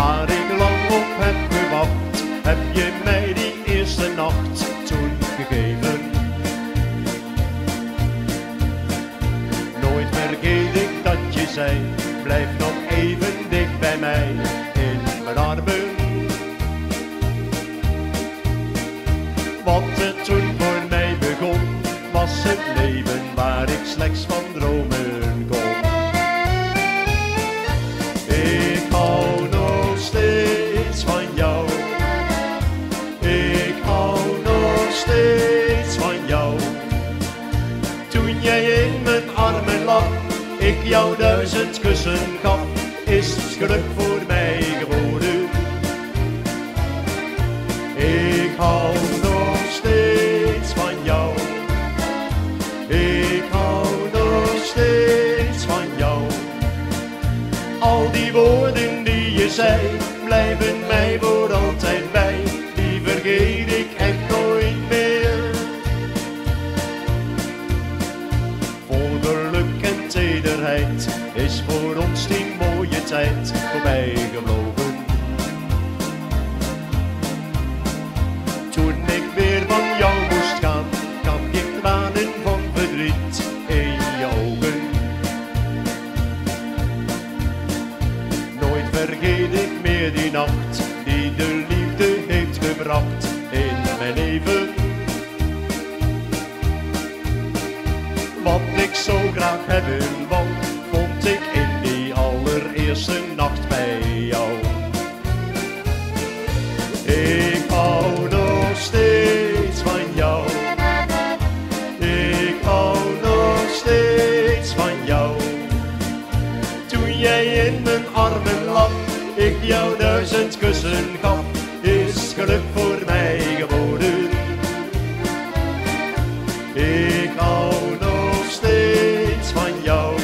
waar ik lang op heb gewacht, heb je mij die eerste nacht toen gegeven. Nooit vergeet ik dat je zei, blijf nog even dicht bij mij in mijn armen. Wat er toen voor mij begon, was het leven waar ik slechts van dromen kon. Ik hou nog steeds van jou. Ik hou nog steeds van jou. Toen jij in mijn armen lag, ik jou 1000 kussen gaf, is geluk voor mij geworden. Ik hou nog steeds van jou. Ik hou nog steeds van jou. Al die woorden die je zei, blijven mij voor altijd bij. Die vergeet ik echt nooit meer. Vol geluk en tederheid is voor ons die mooie tijd voorbij gevlogen. Toen ik weer van jou moest gaan, gaf ik tranen van verdriet in je ogen. Nooit vergeet ik meer die nacht, die de liefde heeft gebracht in mijn leven. Wat ik zo graag hebben wou, vond ik in die allereerste nacht bij jou. Ik hou nog steeds van jou. Ik hou nog steeds van jou. Toen jij in mijn armen lag, ik jou 1000 kussen gaf, is geluk voor mij geworden. Ik hou nog steeds van jou.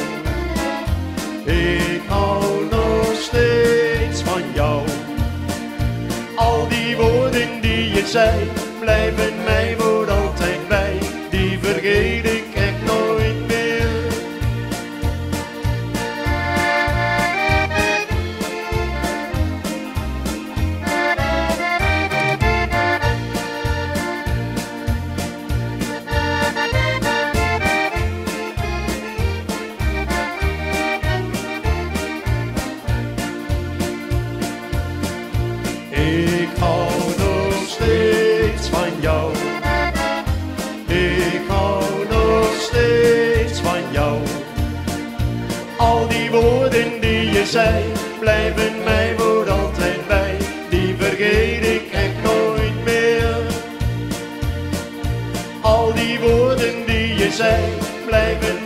Ik hou nog steeds van jou. Al die woorden die je zei, blijven mij voor altijd bij. Die vergeet ik echt nooit meer. Ik hou nog steeds van jou. Ik hou nog steeds van jou. Al die woorden die je zei, blijven mij voor altijd bij. Die vergeet ik echt nooit meer. Al die woorden die je zei, blijven